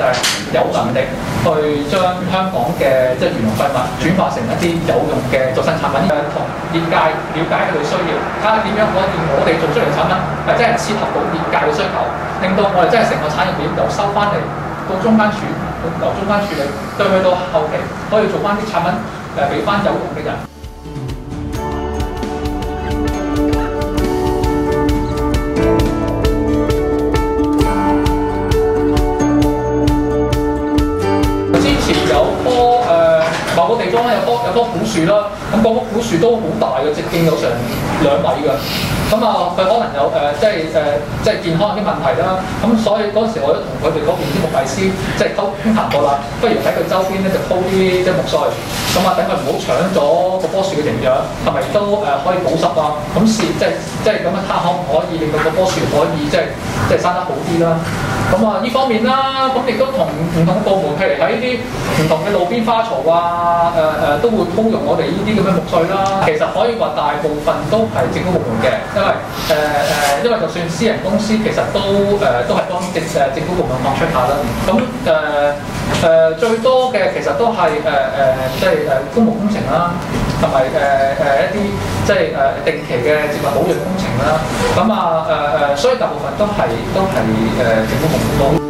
就係有能力去將香港嘅即係漁農廢物轉化成一啲有用嘅再生產品，同業界了解佢哋需要，睇下點樣可以我哋做出嚟嘅產品係真係切合到業界嘅需求，令到我哋真係成個產業鏈由收翻嚟到中間由中間處理，對去到後期可以做翻啲產品俾翻有用嘅人。某個地方咧有棵古樹啦，咁嗰棵古樹都好大嘅，直徑有成2米嘅。咁啊，佢可能有即係健康有啲問題啦。咁所以嗰陣時我都同佢哋嗰邊啲木藝師即係傾談過啦，不如喺佢周邊咧就鋪啲即係木碎，咁啊等佢唔好搶咗嗰棵樹嘅營養，同埋亦都可以保濕啊。咁即係咁樣，可唔可以令到嗰棵樹可以即係生得好啲啦？咁啊，呢方面啦，咁亦都同唔同部門，譬如喺啲唔同嘅路邊花槽啊，都會通用我哋呢啲咁嘅木碎啦。其實可以話大部分都係政府部門嘅，因為就算私人公司其實都係幫政府部門擴出下啦。咁最多嘅其實都係即係公務工程啦，同埋一啲即係定期嘅植物保養工程啦。咁所以大部分都係政府部門多。